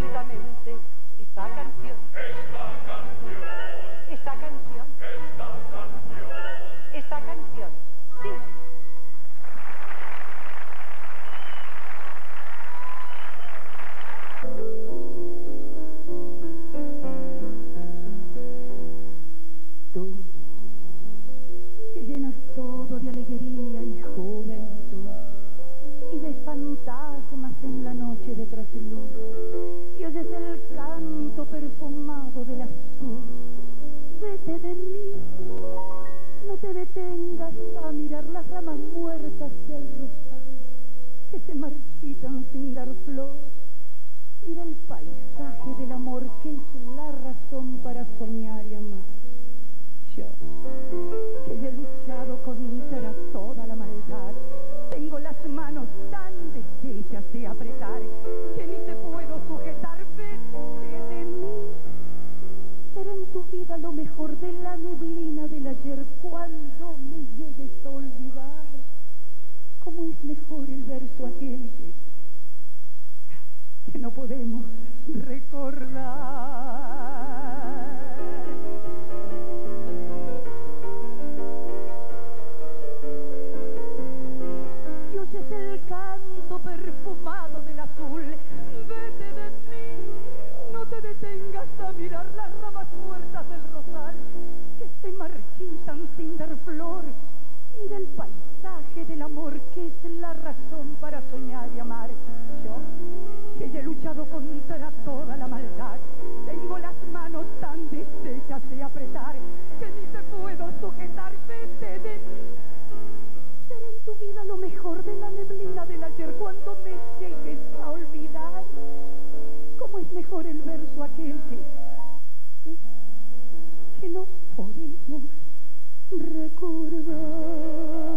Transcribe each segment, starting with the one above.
completamente esta canción. Esta canción. Esta canción. Sí. Tú, que llenas todo de alegría y juventud, y ves fantasmas en la noche de trasluz, y oyes el canto perfumado del azul. Vete de mí, no te detengas a mirar las ramas muertas del rosal, que se marchitan sin dar flor. Mira el paisaje del amor, que es la razón para soñar y amar. Yo, que he luchado contra toda la maldad, tengo las manos tan deshechas de apretar, que ni te puedo sujetar. Vete de mí. Será en tu vida lo mejor de la neblina del ayer, cuando me llegues a olvidar. ¿Cómo es mejor el verso aquel que no podemos recordar? Y oyes el canto perfumado del azul. Vete de mí, no te detengas a mirar las ramas muertas del rosal, que se marchitan sin dar flor. Mira el paisaje del amor, que es la razón para soñar y amar. Yo, que he luchado contra toda la maldad, tengo las manos tan deshechas de apretar, que ni te puedo sujetar. Vete de mí. Será en tu vida lo mejor de la neblina del ayer, cuando me llegues a olvidar. ¿Cómo es mejor el verso aquel que no podemos recordar?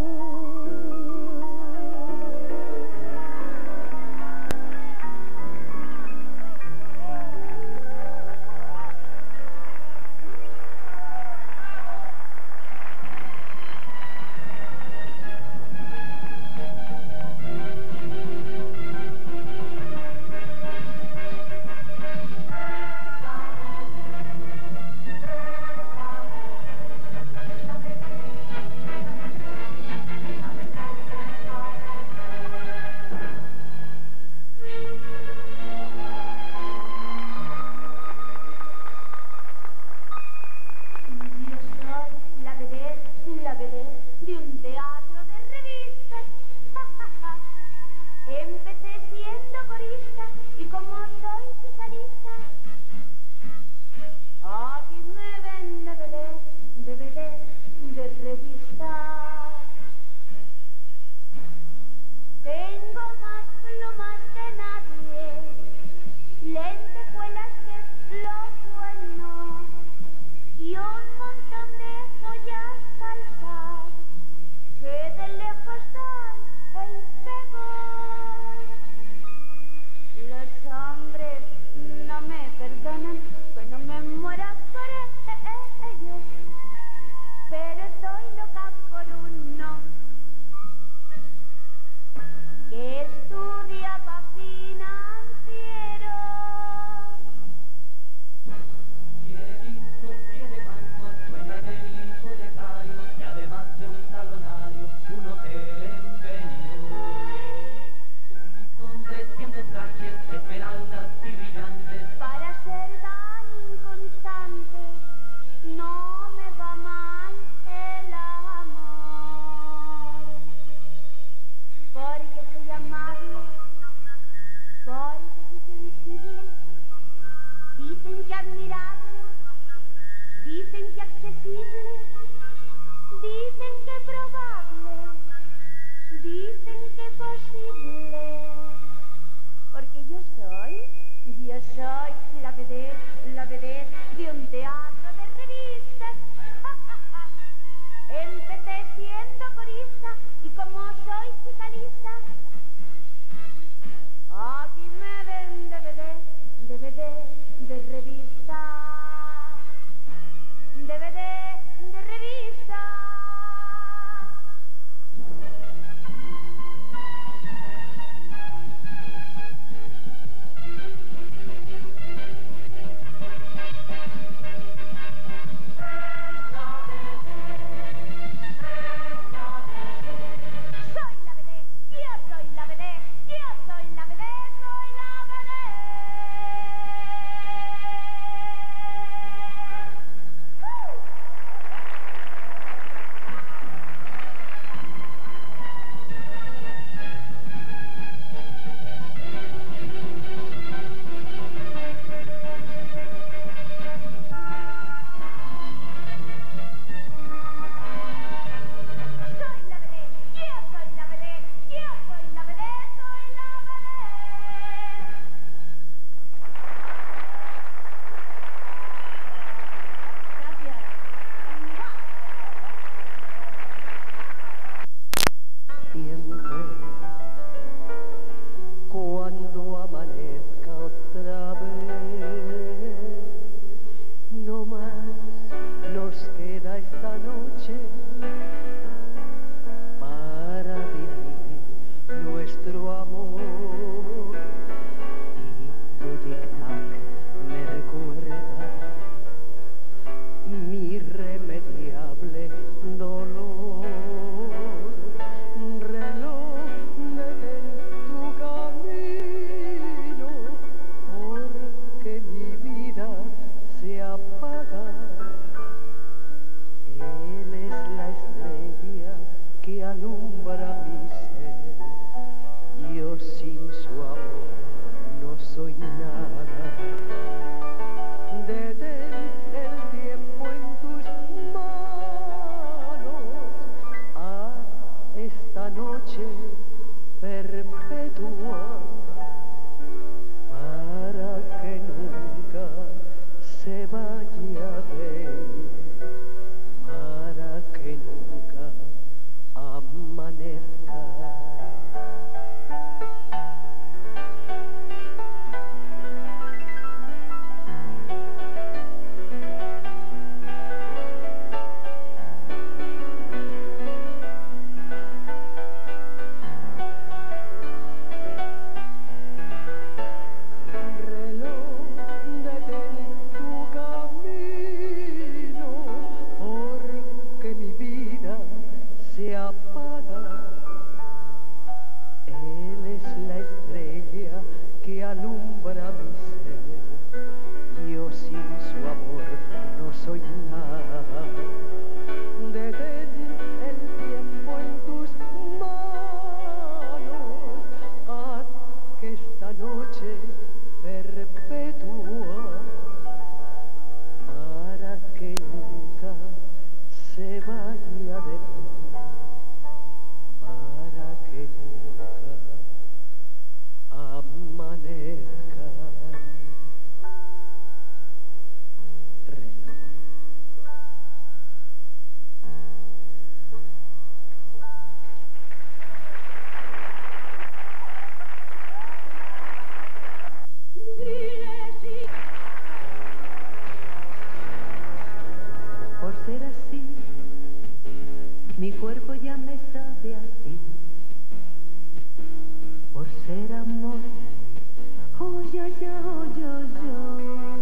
yo.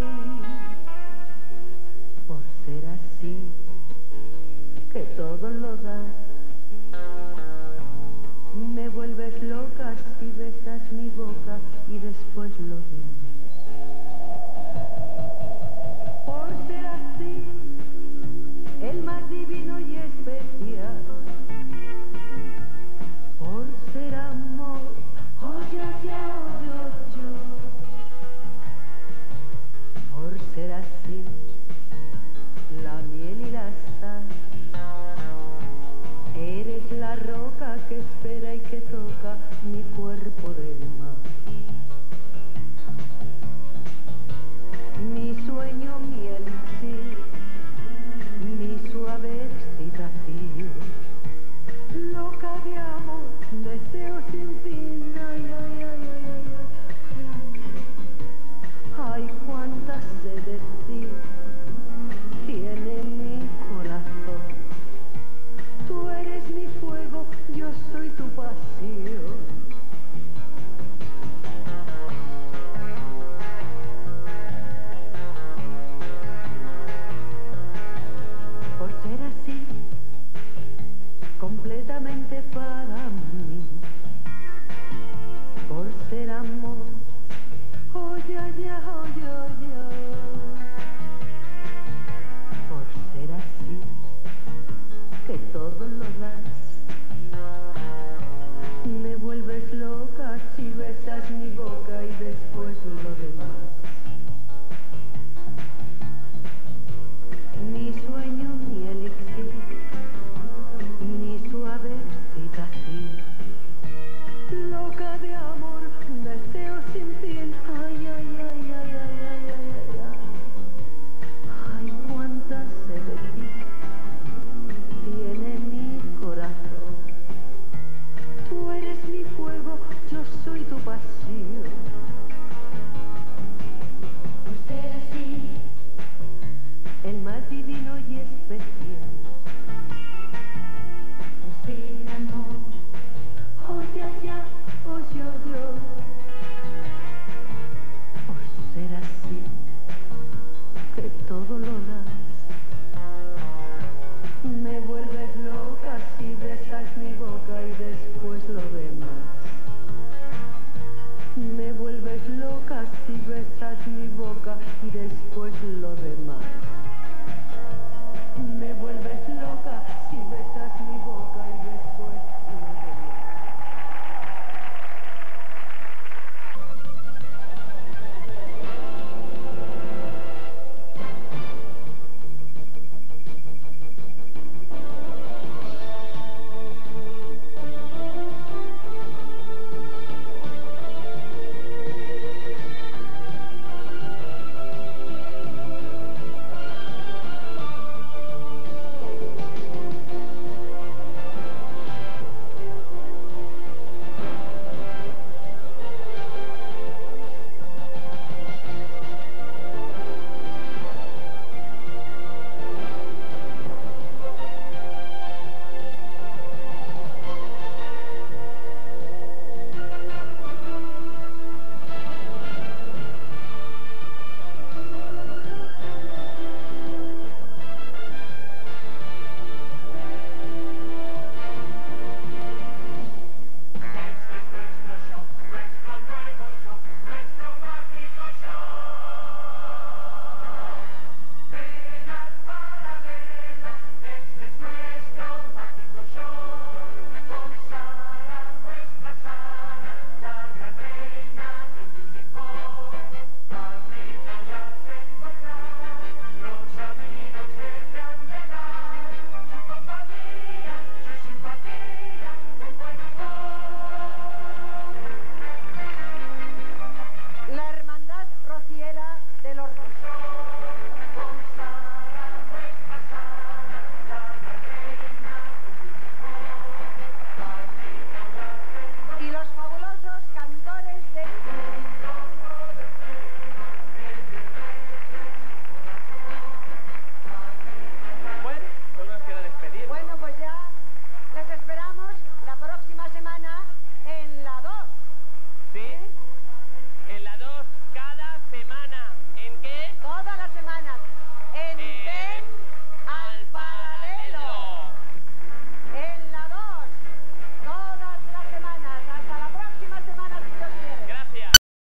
Por ser así, que todo lo das, me vuelves loca si besas mi boca y después lo demás.